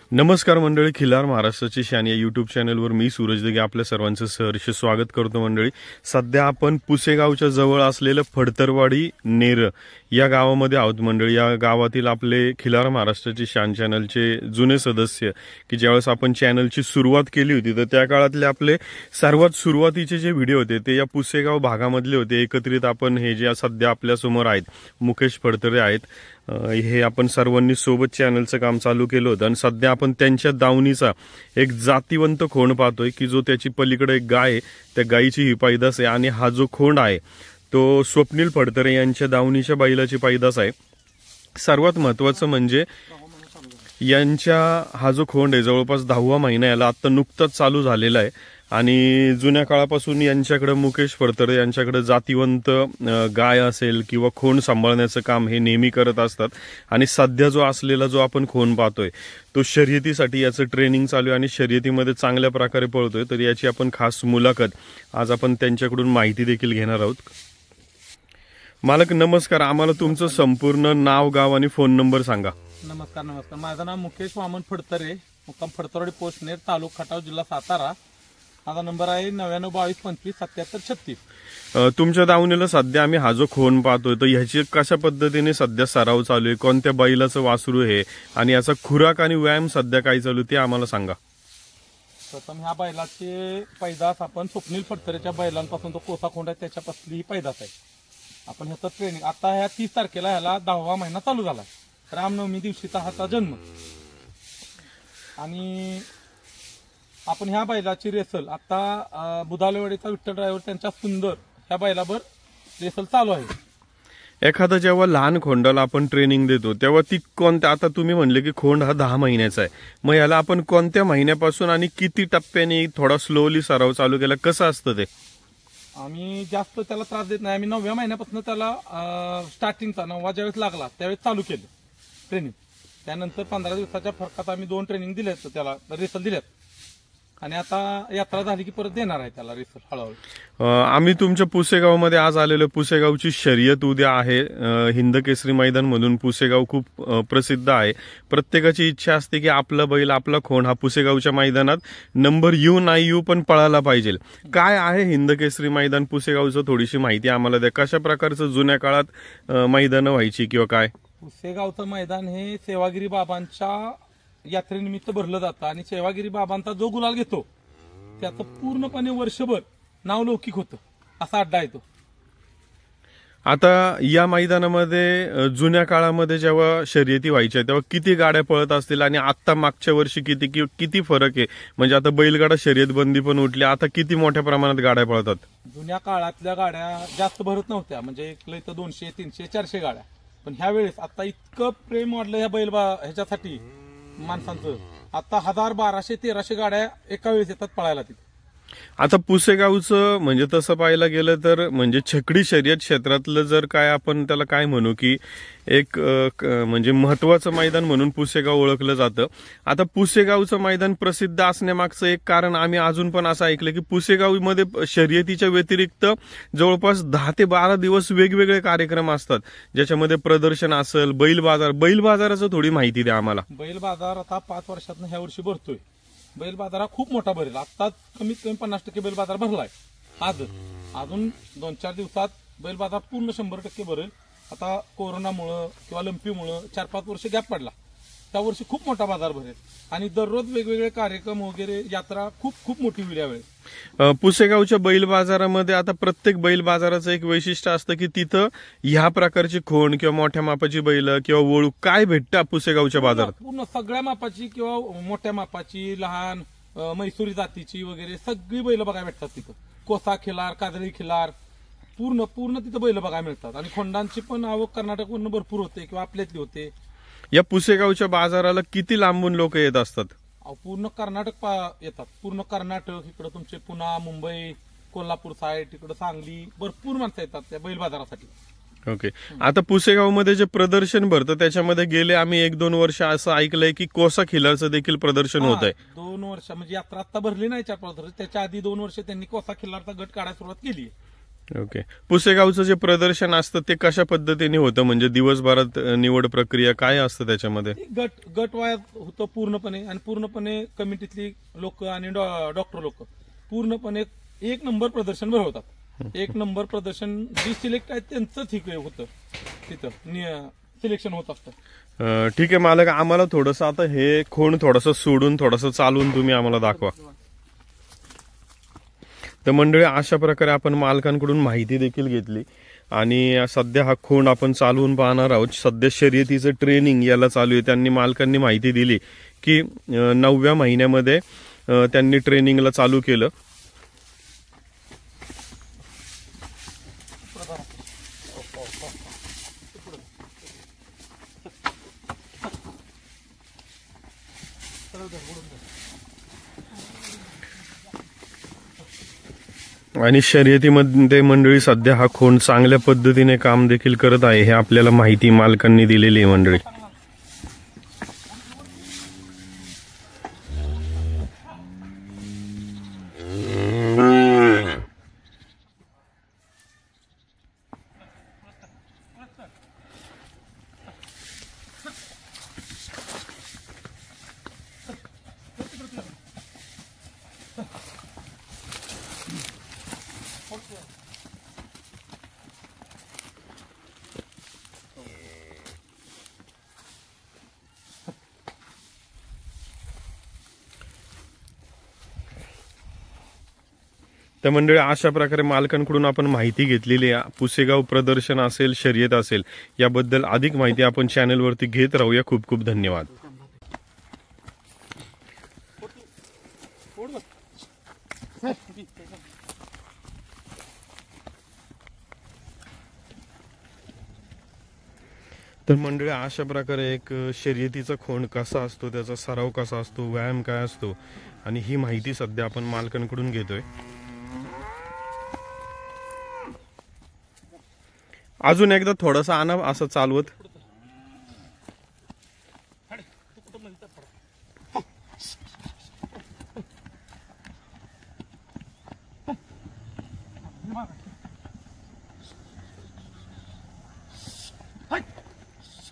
नमस्कार मंडळी, खिल्लार महाराष्ट्राची शान या यूट्यूब चॅनलवर मी सूरज दिघे आपल्या सर्वांचं सहर्ष स्वागत करतो. मंडळी, सध्या आपण पुसेगावच्या जवळ असलेलं फडतरवाडी नेर या गावामध्ये आहोत. मंडळी, या गावातील आपले खिल्लार महाराष्ट्राची शान चॅनलचे जुने सदस्य की ज्यावेळेस आपण चॅनलची सुरुवात केली होती तर त्या काळातले आपले सर्वात सुरुवातीचे जे व्हिडिओ होते ते या पुसेगाव भागामधले होते. एकत्रित आपण हे जे सध्या आपल्या समोर आहेत मुकेश फडतरे आहेत, हे आपण सर्वांनी सोबत चॅनलचं काम चालू केलं होतं आणि सध्या आपण त्यांच्या दावणीचा एक जातीवंत खोंड पाहतोय की जो त्याची पलीकडे एक गाय आहे, त्या गायीची ही पैदास आहे आणि हा जो खोंड आहे तो स्वप्नील फडतरे यांच्या दावणीच्या बैलाची पैदास आहे. सर्वात महत्वाचं म्हणजे यांच्या हा जो खोंड आहे जवळपास 10वा महिना याला आता नुकताच चालू झालेला आहे आणि जुन्या काळापासून यांच्याकडे मुकेश फडतरे यांच्याकडे जातीवंत गाय असेल किंवा खोंड सांभाळण्याचं काम हे नेहमी करत असतात. आणि सध्या जो असलेला जो आपण खोंड पाहतोय तो शर्यतीसाठी याचं ट्रेनिंग चालू आहे आणि शर्यतीमध्ये चांगल्या प्रकारे पळतोय. तर याची आपण खास मुलाखत आज आपण त्यांच्याकडून माहिती देखील घेणार आहोत. मालक नमस्कार, आम्हाला तुमचं संपूर्ण नाव, गाव आणि फोन नंबर सांगा. नमस्कार. माझं नाव मुकेश वामन फडतरे, मुक्काम फडतरवाडी पोस्ट नेर, तालुका खटाव, जिल्हा सातारा. माझा नंबर आहे 9922257736. तुमच्या दावणीला सध्या आम्ही हा जो खोंड पाहतोय तर ह्याची कशा पद्धतीने सध्या सराव चालू आहे, कोणत्या बैलाचं वासरू आहे आणि याचा खुराक आणि व्यायाम सध्या काय चालू ते आम्हाला सांगा. प्रथम ह्या बैलाचे पैदास आपण स्वप्नील फडतरेच्या बैलांपासून तो कोसा खोंड आहे त्याच्यापासून ही पैदास आहे. आपण ह्याचं ट्रेनिंग आता ह्या 30 तारखेला ह्याला 10वा महिना चालू झाला. रामनवमी दिवशीचा हाचा जन्म आणि आपण ह्या बैलाची रेसल आता बुधालेवाडीचा विठ्ठल ड्रायव्हर त्यांच्या सुंदर ह्या बैलावर रेसल चालू आहे. एखादा जेव्हा लहान खोंडाला आपण ट्रेनिंग देतो तेव्हा ती कोणत्या, आता तुम्ही म्हणले की खोंड हा 10 महिन्याचा आहे, मग याला आपण कोणत्या महिन्यापासून आणि किती टप्प्याने थोडा स्लोली सराव चालू केला, कसं असतं ते? आम्ही जास्त त्याला त्रास देत नाही. आम्ही 9व्या महिन्यापासून त्याला स्टार्टिंगचा 9वा ज्यावेळेस लागला त्यावेळेस चालू केलं ट्रेनिंग. त्यानंतर 15 दिवसाच्या फरकात आम्ही 2 ट्रेनिंग दिलेत, त्याला रेसल दिल्यात आणि आता यात्रा झाली की परत देणार आहे त्याला रेसल हळूहळू. आम्ही तुमच्या पुसेगावमध्ये आज आलेलो. पुसेगावची शर्यत उद्या आहे. हिंद केसरी मैदान म्हणून पुसेगाव खूप प्रसिद्ध आहे. प्रत्येकाची इच्छा असते की आपला बैल, आपला खोंड हा पुसेगावच्या मैदानात नंबर येऊ नाही येऊ पण पळायला पाहिजे. काय आहे हिंद केसरी मैदान पुसेगावचं, थोडीशी माहिती आम्हाला द्या. कशा प्रकारचं जुन्या काळात मैदानं व्हायची किंवा काय? पुसेगावचं मैदान हे सेवागिरी बाबांच्या यात्रेनिमित्त भरलं जातं आणि सेवागिरी बाबांचा जो गुलाल घेतो त्याचं पूर्णपणे वर्षभर नाव लौकिक होतं, असा अड्डा येतो. आता या मैदानामध्ये जुन्या काळामध्ये जेव्हा शर्यती व्हायच्या तेव्हा किती गाड्या पळत असतील आणि आता मागच्या वर्षी किती फरक आहे? म्हणजे आता बैलगाडा शर्यत बंदी पण उठली, आता किती मोठ्या प्रमाणात गाड्या पळतात? जुन्या काळातल्या गाड्या जास्त भरत नव्हत्या, म्हणजे इथलं 200, 300, 400 गाड्या. पण ह्या वेळेस आता इतकं प्रेम वाढलं ह्या ह्याच्यासाठी माणसांचं, आता 1000, 1200, 1300 गाड्या एका वेळेस येतात पळायला तिथे. आता पुसेगावचं म्हणजे तसं पाहायला गेलं तर म्हणजे छकडी शर्यत क्षेत्रातलं जर काय आपण त्याला काय म्हणू की एक म्हणजे महत्वाचं मैदान म्हणून पुसेगाव ओळखलं जातं. आता पुसेगावचं मैदान प्रसिद्ध असण्यामागचं एक कारण आम्ही अजून पण असं ऐकलं की पुसेगावमध्ये शर्यतीच्या व्यतिरिक्त जवळपास 10 ते 12 दिवस वेगवेगळे कार्यक्रम असतात, ज्याच्यामध्ये प्रदर्शन असेल, बैल बाजाराचं थोडी माहिती द्या आम्हाला. बैल बाजार आता 5 वर्षातनं ह्या वर्षी भरतोय. बैल बाजार हा खूप मोठा भरेल. आता कमीत कमी 50% बैल बाजार भरलाय. अजून 2-4 दिवसात बैल बाजार पूर्ण 100% भरेल. आता कोरोनामुळं किंवा लंपीमुळं 4-5 वर्ष गॅप पडला, त्या वर्षी खूप मोठा बाजार भरेल आणि दररोज वेगवेगळे कार्यक्रम वगैरे, यात्रा खूप मोठी होईल यावेळी. पुसेगावच्या बैल बाजारामध्ये आता प्रत्येक बैल बाजाराचं एक वैशिष्ट्य असतं की तिथं ह्या प्रकारची खोंड किंवा मोठ्या मापाची बैल किंवा वळू काय भेटतं पुसेगावच्या बाजारात? पूर्ण सगळ्या मापाची किंवा मोठ्या मापाची, लहान, मैसुरी जातीची वगैरे सगळी बैल बघायला भेटतात तिथं. कोसा खिलार, काजळी खिलार, पूर्ण तिथं बैल बघायला मिळतात. आणि खोंडांची पण आवक कर्नाटकवरून भरपूर होते किंवा आपल्यातली होते. या पुसेगावच्या बाजाराला किती लांबून लोक येत असतात? पूर्ण कर्नाटक येतात. पूर्ण कर्नाटक, इकडं तुमचे पुणा, मुंबई, कोल्हापूर साईड, इकडं सांगली, भरपूर माणसं येतात त्या बैल बाजारासाठी. ओके. आता पुसेगावमध्ये जे प्रदर्शन भरतं त्याच्यामध्ये गेले आम्ही 1-2 वर्ष असं ऐकलंय की कोसा खिलारचं देखील प्रदर्शन होत आहे. 2 वर्ष म्हणजे यात्रा आता भरली नाही 4-5 वर्ष, त्याच्या आधी 2 वर्ष त्यांनी कोसा खिलारचा गट काढायला सुरुवात केली. ओके. पुसेगावचं जे प्रदर्शन असतं ते कशा पद्धतीने होतं, म्हणजे दिवसभरात निवड प्रक्रिया काय असतं त्याच्यामध्ये? गट वायात होतं पूर्णपणे, आणि पूर्णपणे कमिटीतली लोक आणि डॉक्टर लोक पूर्णपणे एक नंबर प्रदर्शन भरवतात. एक नंबर प्रदर्शन जी सिलेक्ट आहे त्यांचं ठीक होतं, तिथं सिलेक्शन होत असतं. ठीक आहे मालक, आम्हाला थोडंसं आता हे खोंड थोडंसं सोडून थोडंसं चालवून तुम्ही आम्हाला दाखवा. तर मंडळी, अशा प्रकारे आपण मालकांकडून माहिती देखील घेतली आणि सध्या हा खोंड आपण चालवून पाहणार आहोत. सध्या शर्यतीचं ट्रेनिंग याला चालू आहे. त्यांनी मालकांनी माहिती दिली की 9व्या महिन्यामध्ये त्यांनी ट्रेनिंगला चालू केलं. आणि शर्यतीमध्ये मंडळी सध्या हा खोंड चांगल्या पद्धतीने काम देखील करत आहे, हे आपल्याला माहिती मालकांनी दिलेली आहे मंडळी. तर मंडळी, अशा प्रकारे मालकांकडून आपण माहिती घेतलेली आहे. पुसेगाव प्रदर्शन असेल, शर्यत असेल, याबद्दल अधिक माहिती आपण चॅनलवरती घेत राहूया. खूप खूप धन्यवाद. तर मंडळी, अशा प्रकारे एक शर्यतीचा खोंड कसा असतो, त्याचा सराव कसा असतो, व्यायाम काय असतो, आणि ही माहिती सध्या आपण मालकांकडून घेतोय. अजून एकदा थोडासा आणा असं चालवत.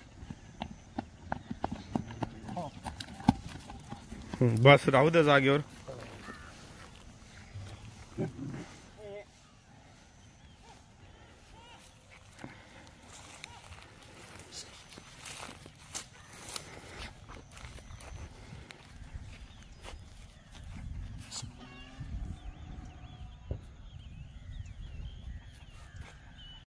बस राहू द्या जागेवर.